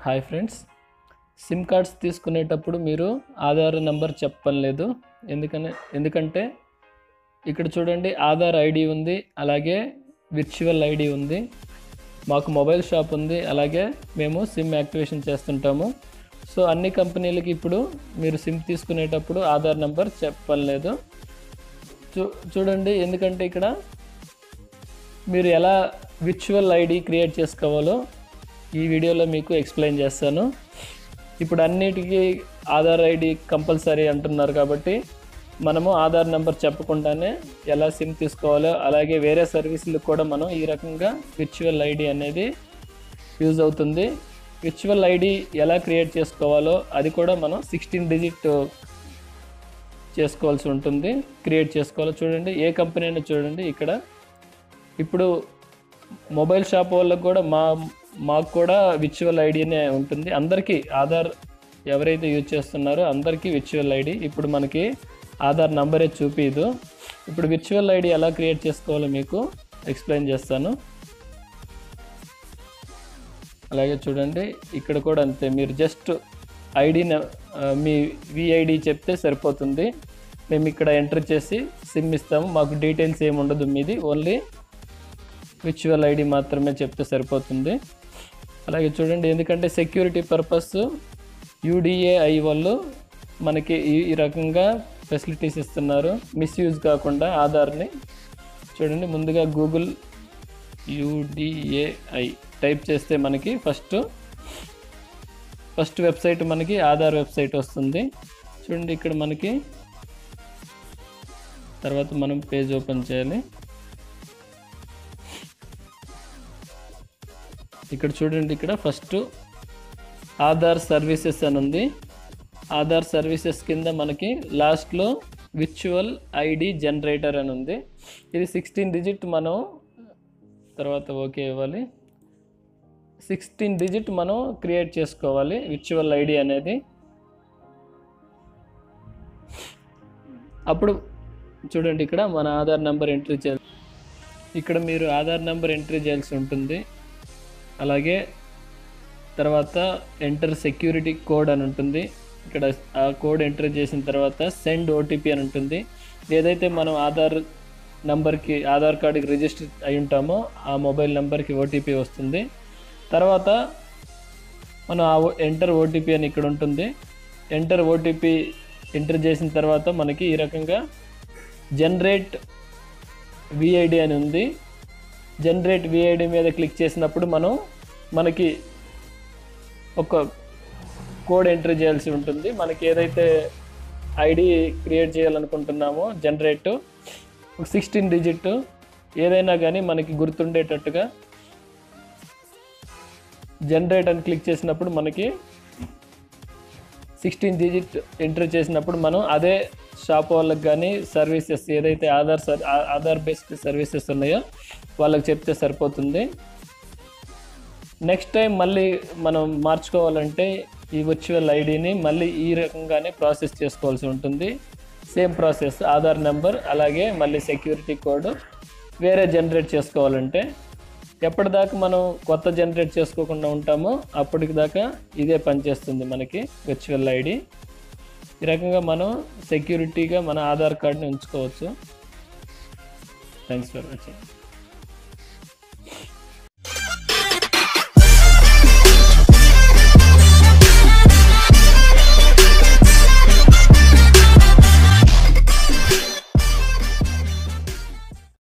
Hi friends, SIM cards తీసుకునేటప్పుడు మీరు Aadhaar number చెప్పలేదు. ఎందుకంటే ఇక్కడ చూడండి, ఆధార్ ఐడి ఉంది, అలాగే విర్చువల్ ఐడి ఉంది. మాకు మొబైల్ షాప్ ఉంది, అలాగే మేము సిమ్ యాక్టివేషన్ చేస్తుంటాము. సో అన్ని కంపెనీలకి ఇప్పుడు మీరు సిమ్ తీసుకునేటప్పుడు ఆధార్ నెంబర్ చెప్పలేదు. చూడండి, ఎందుకంటే ఇక్కడ మీరు ఎలా విర్చువల్ ఐడి క్రియేట్ చేసుకోవాలో ఈ వీడియోలో మీకు ఎక్స్ప్లెయిన్ చేస్తాను. ఇప్పుడు అన్నిటికీ ఆధార్ ఐడి కంపల్సరీ అంటున్నారు కాబట్టి మనము ఆధార్ నెంబర్ చెప్పకుండానే ఎలా సిమ్ తీసుకోవాలో, అలాగే వేరే సర్వీసులకు కూడా మనం ఈ రకంగా విర్చువల్ ఐడి అనేది యూజ్ అవుతుంది. విర్చువల్ ఐడి ఎలా క్రియేట్ చేసుకోవాలో అది కూడా మనం 16 డిజిట్ చేసుకోవాల్సి ఉంటుంది. క్రియేట్ చేసుకోవాలో చూడండి, ఏ కంపెనీ అయినా చూడండి. ఇక్కడ ఇప్పుడు మొబైల్ షాప్ వాళ్ళకు కూడా మాకు కూడా విర్చువల్ ఐడినే ఉంటుంది. అందరికీ ఆధార్ ఎవరైతే యూజ్ చేస్తున్నారో అందరికీ విర్చువల్ ఐడి. ఇప్పుడు మనకి ఆధార్ నంబరే చూపిదు. ఇప్పుడు విర్చువల్ ఐడి ఎలా క్రియేట్ చేసుకోవాలో మీకు ఎక్స్ప్లెయిన్ చేస్తాను. అలాగే చూడండి, ఇక్కడ కూడా అంతే. మీరు జస్ట్ ఐడిని మీ విఐడి చెప్తే సరిపోతుంది. మేము ఇక్కడ ఎంటర్ చేసి సిమ్ ఇస్తాము. మాకు డీటెయిల్స్ ఏమి ఉండదు, మీది ఓన్లీ విర్చువల్ ఐడి మాత్రమే చెప్తే సరిపోతుంది. అలాగే చూడండి, ఎందుకంటే సెక్యూరిటీ పర్పస్ యూడిఏఐ వాళ్ళు మనకి ఈ రకంగా ఫెసిలిటీస్ ఇస్తున్నారు, మిస్యూజ్ కాకుండా ఆధార్ని. చూడండి, ముందుగా గూగుల్ యూడిఏఐ టైప్ చేస్తే మనకి ఫస్ట్ వెబ్సైట్ మనకి ఆధార్ వెబ్సైట్ వస్తుంది. చూడండి, ఇక్కడ మనకి తర్వాత మనం పేజ్ ఓపెన్ చేయాలి. ఇక్కడ చూడండి, ఇక్కడ ఫస్ట్ ఆధార్ సర్వీసెస్ అని ఉంది. ఆధార్ సర్వీసెస్ కింద మనకి లాస్ట్లో విర్చువల్ ఐడి జనరేటర్ అని ఉంది. ఇది 16 డిజిట్ మనం తర్వాత ఓకే ఇవ్వాలి. 16 డిజిట్ మనం క్రియేట్ చేసుకోవాలి విర్చువల్ ఐడి అనేది. అప్పుడు చూడండి, ఇక్కడ మన ఆధార్ నెంబర్ ఎంట్రీ చేయాలి. ఇక్కడ మీరు ఆధార్ నెంబర్ ఎంట్రీ చేయాల్సి ఉంటుంది. అలాగే తర్వాత ఎంటర్ సెక్యూరిటీ కోడ్ అని ఉంటుంది. ఇక్కడ ఆ కోడ్ ఎంటర్ చేసిన తర్వాత సెండ్ ఓటీపీ అని ఉంటుంది. ఏదైతే మనం ఆధార్ నెంబర్కి ఆధార్ కార్డుకి రిజిస్టర్ అయి ఉంటామో ఆ మొబైల్ నెంబర్కి ఓటీపీ వస్తుంది. తర్వాత మనం ఆ ఎంటర్ ఓటీపీ అని ఇక్కడ ఉంటుంది. ఎంటర్ ఓటీపీ ఎంటర్ చేసిన తర్వాత మనకి ఈ రకంగా జనరేట్ విఐడి అని ఉంది. జనరేట్ విఐడి మీద క్లిక్ చేసినప్పుడు మనకి ఒక కోడ్ ఎంటర్ చేయాల్సి ఉంటుంది. మనకి ఏదైతే ఐడి క్రియేట్ చేయాలనుకుంటున్నామో జనరేట్ 16 డిజిట్ ఏదైనా కానీ మనకి గుర్తుండేటట్టుగా జనరేట్ అని క్లిక్ చేసినప్పుడు మనకి 16 డిజిట్ ఎంటర్ చేసినప్పుడు మనం అదే షాప్ వాళ్ళకి కానీ సర్వీసెస్ ఏదైతే ఆధార్ బేస్డ్ సర్వీసెస్ ఉన్నాయో వాళ్ళకి చెప్తే సరిపోతుంది. నెక్స్ట్ టైం మళ్ళీ మనం మార్చుకోవాలంటే ఈ విర్చువల్ ఐడిని మళ్ళీ ఈ రకంగానే ప్రాసెస్ చేసుకోవాల్సి ఉంటుంది. సేమ్ ప్రాసెస్, ఆధార్ నెంబర్ అలాగే మళ్ళీ సెక్యూరిటీ కోడ్ వేరే జనరేట్ చేసుకోవాలంటే. ఎప్పటిదాకా మనం కొత్త జనరేట్ చేసుకోకుండా ఉంటామో అప్పటికి దాకా ఇదే పనిచేస్తుంది మనకి విర్చువల్ ఐడి. ఈ రకంగా మనం సెక్యూరిటీగా మన ఆధార్ కార్డ్ని ఉంచుకోవచ్చు. Thanks for watching.